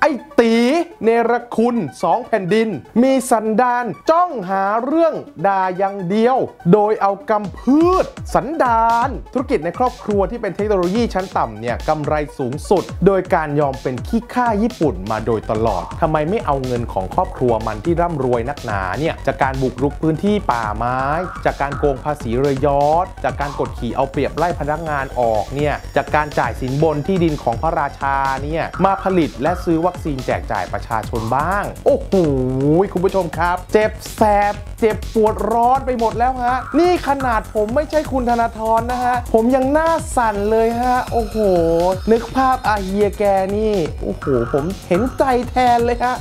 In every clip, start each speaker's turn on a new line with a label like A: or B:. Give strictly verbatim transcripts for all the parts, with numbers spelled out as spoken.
A: อ้ตีเนรคุณสองแผ่นดินมีสันดานจ้องหาเรื่องด่าอย่างเดียวโดยเอากำพืชสันดานธุรกิจในครอบครัวที่เป็นเทคโนโลยีชั้นต่ำเนี่ยกำไรสูงสุดโดยการยอมเป็นขี้ข้าญี่ปุ่นมาโดยตลอดทำไมไม่เอาเงินของครอบครัวมันที่ร่ำรวยนักหนาเนี่ยจากการบุกรุกพื้นที่ป่าไม้จากการโกงภาษีเรือยอชต์จากการกดขี่เอาเปรียบไล่พนักงานออกเนี่ยจากการจ่ายสินบนที่ดินของพระราชาเนี่ยมาผลิตและซื้อวัคซีนแจกจ่ายประชาชนบ้างโอ้โหคุณผู้ชมครับเจ็บแสบเจ็บปวดร้อนไปหมดแล้วฮะนี่ขนาดผมไม่ใช่คุณธนาธรนะฮะผมยังหน้าสั่นเลยฮะโอ้โหนึกภาพอาเฮียแกนี่โอ้โหผมเห็นใจแทนเลยฮะ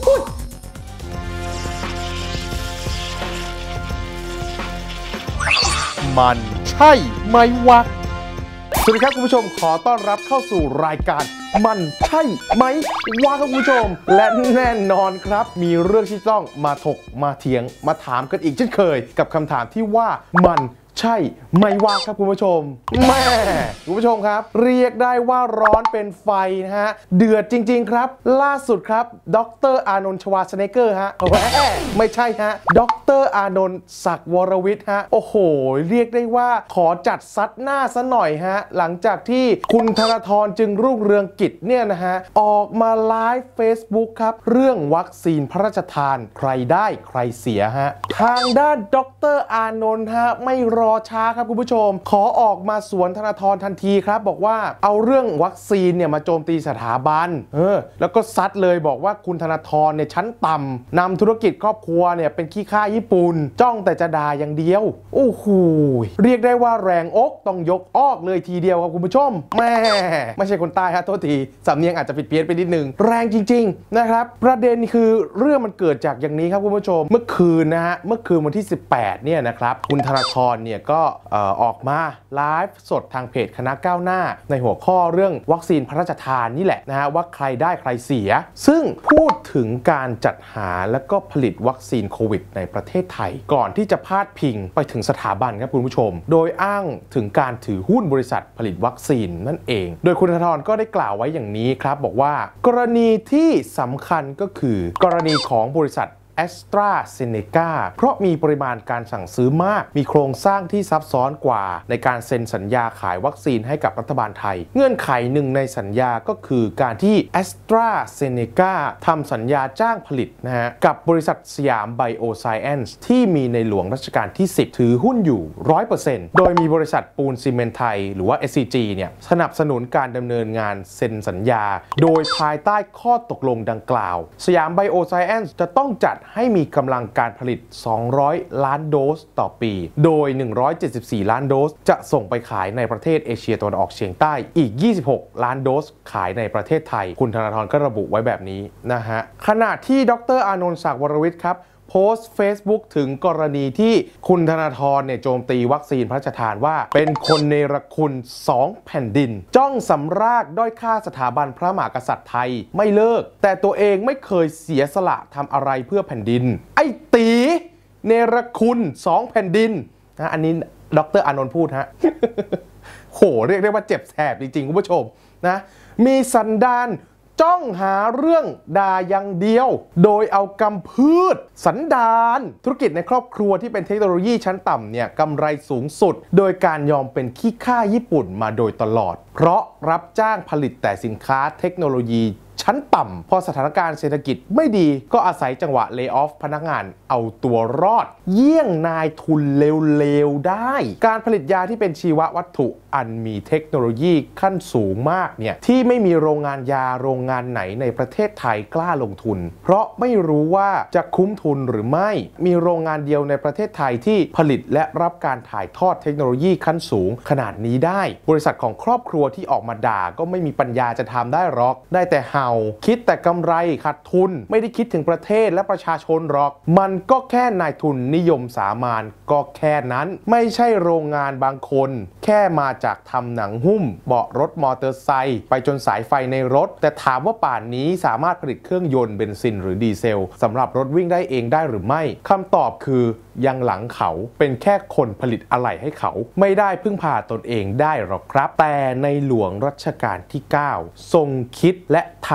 A: มันใช่ไหมวะสวัสดีครับคุณผู้ชมขอต้อนรับเข้าสู่รายการมันใช่ไหมวะครับคุณผู้ชมและแน่นอนครับมีเรื่องที่ต้องมาถกมาเถียงมาถามกันอีกเช่นเคยกับคำถามที่ว่ามันใช่ไหมวะครับคุณผู้ชมแม่คุณผู้ชมครับเรียกได้ว่าร้อนเป็นไฟนะฮะเดือดจริงๆครับล่าสุดครับดร.อานนท์ ชวาสเนเกอร์ฮะแหมไม่ใช่ฮะดร.อานนท์ ศักดิ์วรวิทย์ฮะโอ้โหเรียกได้ว่าขอจัดซัดหน้าซะหน่อยฮะหลังจากที่คุณธนาธรจึงรุ่งเรืองกิจเนี่ยนะฮะออกมาไลฟ์ Facebook ครับเรื่องวัคซีนพระราชทานใครได้ใครเสียฮะทางด้านดร.อานนท์ฮะไม่รอช้าครับคุณผู้ชมขอออกมาสวนธนาธรทันทีครับบอกว่าเอาเรื่องวัคซีนเนี่ยมาโจมตีสถาบันเออแล้วก็ซัดเลยบอกว่าคุณธนาธรเนี่ยชั้นต่ำนำธุรกิจครอบครัวเนี่ยเป็นขี้ข้าญี่ปุ่นจ้องแต่จะด่าอย่างเดียวโอ้โหเรียกได้ว่าแรงอกต้องยกออกเลยทีเดียวครับคุณผู้ชมแม่ไม่ใช่คนใต้ฮะโทษทีสำเนียงอาจจะผิดเพี้ยนไปนิดนึงแรงจริงๆนะครับประเด็นคือเรื่องมันเกิดจากอย่างนี้ครับคุณผู้ชมเมื่อคืนนะฮะเมื่อคืนวันที่สิบแปดเนี่ยนะครับคุณธนาธรเนี่ยก็ออกมาไลฟ์สดทางเพจคณะก้าวหน้าในหัวข้อเรื่องวัคซีนพระราชทานนี่แหละนะฮะว่าใครได้ใครเสียซึ่งพูดถึงการจัดหาและก็ผลิตวัคซีนโควิดในประเทศไทยก่อนที่จะพาดพิงไปถึงสถาบันครับคุณผู้ชมโดยอ้างถึงการถือหุ้นบริษัทผลิตวัคซีนนั่นเองโดยคุณธนาธรก็ได้กล่าวไว้อย่างนี้ครับบอกว่ากรณีที่สำคัญก็คือกรณีของบริษัทแอสตราเซเนกาเพราะมีปริมาณการสั่งซื้อมากมีโครงสร้างที่ซับซ้อนกว่าในการเซ็นสัญญาขายวัคซีนให้กับรัฐบาลไทยเงื่อนไขหนึ่งในสัญญาก็คือการที่แอสตราเซเนกาทำสัญญาจ้างผลิตนะฮะกับบริษัทสยามไบโอไซเอนซ์ที่มีในหลวงรัชกาลที่สิบถือหุ้นอยู่ ร้อยเปอร์เซ็นต์ โดยมีบริษัทปูนซีเมนต์ไทยหรือว่า เอส ซี จี เนี่ยสนับสนุนการดำเนินงานเซ็นสัญญาโดยภายใต้ข้อตกลงดังกล่าวสยามไบโอไซเอนซ์จะต้องจัดให้มีกำลังการผลิตสองร้อยล้านโดสต่อปีโดยหนึ่งร้อยเจ็ดสิบสี่ล้านโดสจะส่งไปขายในประเทศเอเชียตะวันออกเฉียงใต้อีกยี่สิบหกล้านโดสขายในประเทศไทยคุณธนาธรก็ระบุไว้แบบนี้นะฮะขณะที่ดร.อานนท์ ศักดิ์วรวิทย์ครับโพสต์ Facebook ถึงกรณีที่คุณธนาธรเนี่ยโจมตีวัคซีนพระราชทานว่าเป็นคนเนรคุณสองแผ่นดินจ้องสำรากด้อยค่าสถาบันพระมหากษัตริย์ไทยไม่เลิกแต่ตัวเองไม่เคยเสียสละทำอะไรเพื่อแผ่นดินไอ้ตีเนรคุณสองแผ่นดินนะอันนี้ดร.อานนท์พูดฮะ โหเรียกได้ว่าเจ็บแสบจริงๆคุณผู้ชมนะมีสันดานจ้องหาเรื่องด่าอย่างเดียวโดยเอากำพืชสันดานธุรกิจในครอบครัวที่เป็นเทคโนโลยีชั้นต่ำเนี่ยกำไรสูงสุดโดยการยอมเป็นขี้ข้าญี่ปุ่นมาโดยตลอดเพราะรับจ้างผลิตแต่สินค้าเทคโนโลยีชั้นต่ำพอสถานการณ์เศรษฐกิจไม่ดีก็อาศัยจังหวะเลย์ออฟพนักงานเอาตัวรอดเยี่ยงนายทุนเลวๆได้การผลิตยาที่เป็นชีววัตถุอันมีเทคโนโลยีขั้นสูงมากเนี่ยที่ไม่มีโรงงานยาโรงงานไหนในประเทศไทยกล้าลงทุนเพราะไม่รู้ว่าจะคุ้มทุนหรือไม่มีโรงงานเดียวในประเทศไทยที่ผลิตและรับการถ่ายทอดเทคโนโลยีขั้นสูงขนาดนี้ได้บริษัทของครอบครัวที่ออกมาด่าก็ไม่มีปัญญาจะทำได้หรอกได้แต่เห่าคิดแต่กำไรขาดทุนไม่ได้คิดถึงประเทศและประชาชนหรอกมันก็แค่นายทุนนิยมสามัญก็แค่นั้นไม่ใช่โรงงานบางคนแค่มาจากทำหนังหุ้มเบาะรถมอเตอร์ไซค์ไปจนสายไฟในรถแต่ถามว่าป่านนี้สามารถผลิตเครื่องยนต์เบนซินหรือดีเซลสำหรับรถวิ่งได้เองได้หรือไม่คำตอบคือยังหลังเขาเป็นแค่คนผลิตอะไหล่ให้เขาไม่ได้พึ่งพาตนเองได้หรอกครับแต่ในหลวงรัชกาลที่เก้าทรงคิดและทำ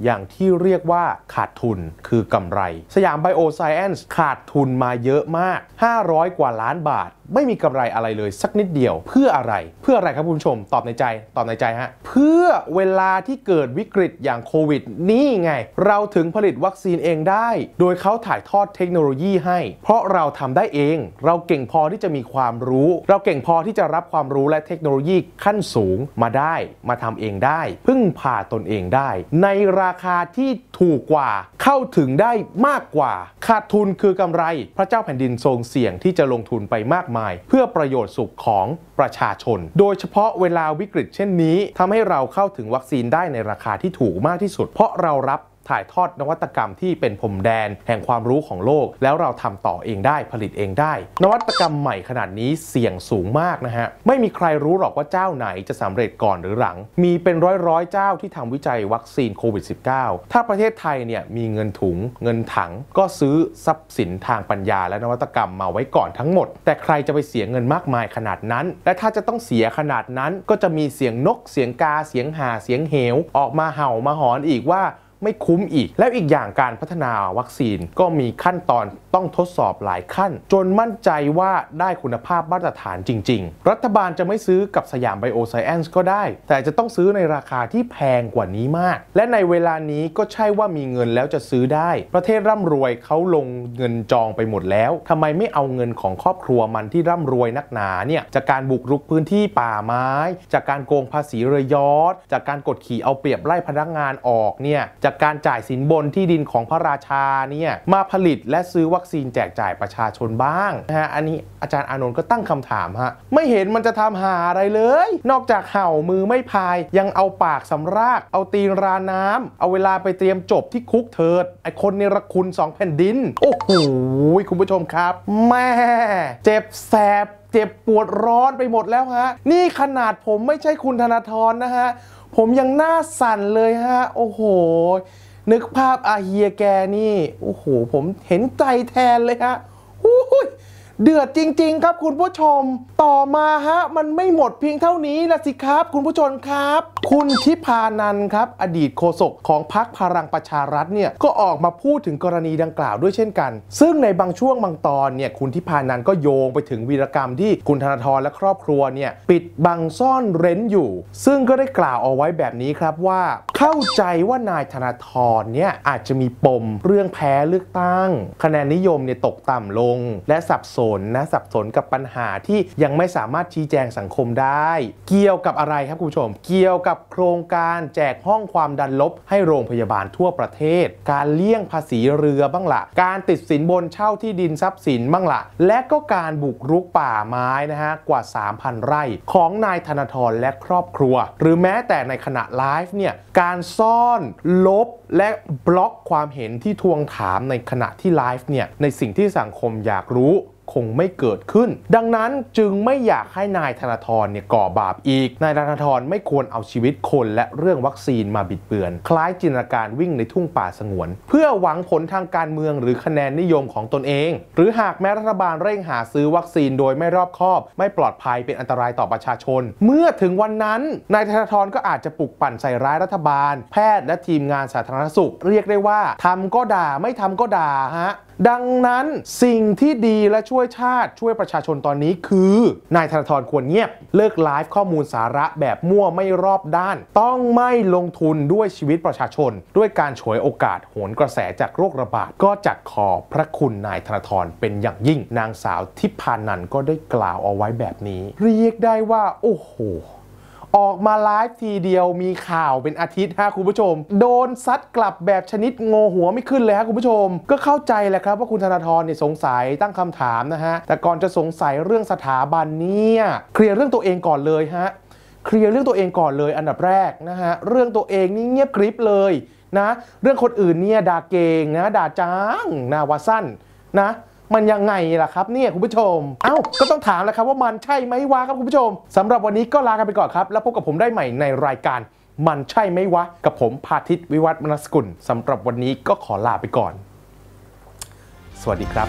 A: อย่างที่เรียกว่าขาดทุนคือกำไรสยามไบโอไซเอนซ์ขาดทุนมาเยอะมากห้าร้อยกว่าล้านบาทไม่มีกำไรอะไรเลยสักนิดเดียวเพื่ออะไรเพื่ออะไรครับคุณผู้ชมตอบในใจตอบในใจฮะเพื่อเวลาที่เกิดวิกฤตอย่างโควิดนี่ไงเราถึงผลิตวัคซีนเองได้โดยเขาถ่ายทอดเทคโนโลยีให้เพราะเราทำได้เองเราเก่งพอที่จะมีความรู้เราเก่งพอที่จะรับความรู้และเทคโนโลยีขั้นสูงมาได้มาทำเองได้พึ่งพาตนเองได้ในราคาที่ถูกกว่าเข้าถึงได้มากกว่าขาดทุนคือกำไรพระเจ้าแผ่นดินทรงเสี่ยงที่จะลงทุนไปมากมายเพื่อประโยชน์สุขของประชาชนโดยเฉพาะเวลาวิกฤตเช่นนี้ทำให้เราเข้าถึงวัคซีนได้ในราคาที่ถูกมากที่สุดเพราะเรารับถ่ายทอดนวัตกรรมที่เป็นพรมแดนแห่งความรู้ของโลกแล้วเราทำต่อเองได้ผลิตเองได้นวัตกรรมใหม่ขนาดนี้เสี่ยงสูงมากนะฮะไม่มีใครรู้หรอกว่าเจ้าไหนจะสำเร็จก่อนหรือหลังมีเป็นร้อยร้อยเจ้าที่ทำวิจัยวัคซีนโควิด สิบเก้า ถ้าประเทศไทยเนี่ยมีเงินถุงเงินถังก็ซื้อทรัพย์สินทางปัญญาและนวัตกรรมมาไว้ก่อนทั้งหมดแต่ใครจะไปเสียเงินมากมายขนาดนั้นและถ้าจะต้องเสียขนาดนั้นก็จะมีเสียงนกเสียงกาเสียงห่าเสียงเหวออกมาเห่ามาหอนอีกว่าไม่คุ้มอีกแล้วอีกอย่างการพัฒนาวัคซีนก็มีขั้นตอนต้องทดสอบหลายขั้นจนมั่นใจว่าได้คุณภาพมาตรฐานจริงๆรัฐบาลจะไม่ซื้อกับสยามไบโอไซเอนซ์ก็ได้แต่จะต้องซื้อในราคาที่แพงกว่านี้มากและในเวลานี้ก็ใช่ว่ามีเงินแล้วจะซื้อได้ประเทศร่ำรวยเขาลงเงินจองไปหมดแล้วทำไมไม่เอาเงินของครอบครัวมันที่ร่ำรวยนักหนาเนี่ยจากการบุกรุกพื้นที่ป่าไม้จากการโกงภาษีเรือยอชต์จากการกดขี่เอาเปรียบไล่พนักงานออกเนี่ยจากการจ่ายสินบนที่ดินของพระราชาเนี่ยมาผลิตและซื้อวัคซีนแจกจ่ายประชาชนบ้างนะฮะอันนี้อาจารย์อานนท์ก็ตั้งคำถามฮะไม่เห็นมันจะทำหาอะไรเลยนอกจากเห่ามือไม่พายยังเอาปากสำรากเอาตีนราน้ำเอาเวลาไปเตรียมจบที่คุกเถิดไอคนเนรคุณสองแผ่นดินโอ้โหคุณผู้ชมครับแม่เจ็บแสบเจ็บปวดร้อนไปหมดแล้วฮะนี่ขนาดผมไม่ใช่คุณธนาธรนะฮะผมยังหน้าสั่นเลยฮะโอ้โหนึกภาพอาเฮียแกนี่โอ้โหผมเห็นใจแทนเลยฮะเดือดจริงๆครับคุณผู้ชมต่อมาฮะมันไม่หมดเพียงเท่านี้ละสิครับคุณผู้ชมครับคุณทิพานันท์ครับอดีตโฆษกของพรรคพลังประชารัฐเนี่ยก็ออกมาพูดถึงกรณีดังกล่าวด้วยเช่นกันซึ่งในบางช่วงบางตอนเนี่ยคุณทิพานันท์ก็โยงไปถึงวีรกรรมที่คุณธนาธรและครอบครัวเนี่ยปิดบังซ่อนเร้นอยู่ซึ่งก็ได้กล่าวเอาไว้แบบนี้ครับว่าเข้าใจว่านายธนาธรเนี่ยอาจจะมีปมเรื่องแพ้เลือกตั้งคะแนนนิยมเนี่ยตกต่ำลงและสับสนนะสับสนกับปัญหาที่ยังไม่สามารถชี้แจงสังคมได้เกี่ยวกับอะไรครับคุณผู้ชมเกี่ยวกับโครงการแจกห้องความดันลบให้โรงพยาบาลทั่วประเทศการเลี่ยงภาษีเรือบ้างละการติดสินบนเช่าที่ดินทรัพย์สินบ้างละและก็การบุกรุกป่าไม้นะฮะกว่า สามพัน ไร่ของนายธนาธรและครอบครัวหรือแม้แต่ในขณะไลฟ์เนี่ยการซ่อนลบและบล็อกความเห็นที่ทวงถามในขณะที่ไลฟ์เนี่ยในสิ่งที่สังคมอยากรู้คงไม่เกิดขึ้นดังนั้นจึงไม่อยากให้นายธนาธรเนี่ยก่อบาปอีกนายธนาธรไม่ควรเอาชีวิตคนและเรื่องวัคซีนมาบิดเบือนคล้ายจินตนาการวิ่งในทุ่งป่าสงวนเพื่อหวังผลทางการเมืองหรือคะแนนนิยมของตนเองหรือหากแม้รัฐบาลเร่งหาซื้อวัคซีนโดยไม่รอบคอบไม่ปลอดภัยเป็นอันตรายต่อประชาชนเมื่อถึงวันนั้นนายธนาธรก็อาจจะปลุกปั่นใส่ร้ายรัฐบาลแพทย์และทีมงานสาธารณสุขเรียกได้ว่าทำก็ด่าไม่ทำก็ด่าฮะดังนั้นสิ่งที่ดีและช่วยชาติช่วยประชาชนตอนนี้คือนายธนาธรควรเงียบเลิกไลฟ์ข้อมูลสาระแบบมั่วไม่รอบด้านต้องไม่ลงทุนด้วยชีวิตประชาชนด้วยการฉวยโอกาสโหนกระแสจากโรคระบาดก็จัดขอบพระคุณนายธนาธรเป็นอย่างยิ่งนางสาวทิพานันท์ก็ได้กล่าวเอาไว้แบบนี้เรียกได้ว่าโอ้โหออกมาไลฟ์ทีเดียวมีข่าวเป็นอาทิตย์ฮะคุณผู้ชมโดนซัดกลับแบบชนิดงอหัวไม่ขึ้นเลยฮะคุณผู้ชมก็เข้าใจแหละครับว่าคุณธนาธรเนี่ยสงสัยตั้งคำถามนะฮะแต่ก่อนจะสงสัยเรื่องสถาบันเนี่ยเคลียร์เรื่องตัวเองก่อนเลยฮะเคลียร์เรื่องตัวเองก่อนเลยอันดับแรกนะฮะเรื่องตัวเองนี่เงียบกริบเลยนะเรื่องคนอื่นเนี่ยด่าเก่งนะด่าจ้างนะว่าสั้นนะมันยังไงล่ะครับเนี่ยคุณผู้ชมเอ้าก็ต้องถามแล้วครับว่ามันใช่ไหมวะครับคุณผู้ชมสำหรับวันนี้ก็ลากันไปก่อนครับแล้วพบกับผมได้ใหม่ในรายการมันใช่ไหมวะกับผมพาทิตย์วิวัฒน์มนสกุลสำหรับวันนี้ก็ขอลาไปก่อนสวัสดีครับ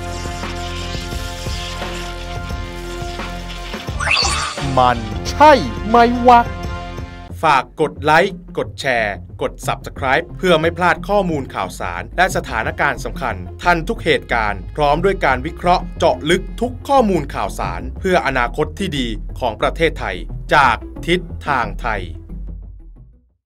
A: มันใช่ไหมวะแฟ
B: ฝากกดไลค์กดแชร์กด ซับสไครบ์ เพื่อไม่พลาดข้อมูลข่าวสารและสถานการณ์สำคัญทันทุกเหตุการณ์พร้อมด้วยการวิเคราะห์เจาะลึกทุกข้อมูลข่าวสารเพื่ออนาคตที่ดีของประเทศไทยจากทิศทางไทย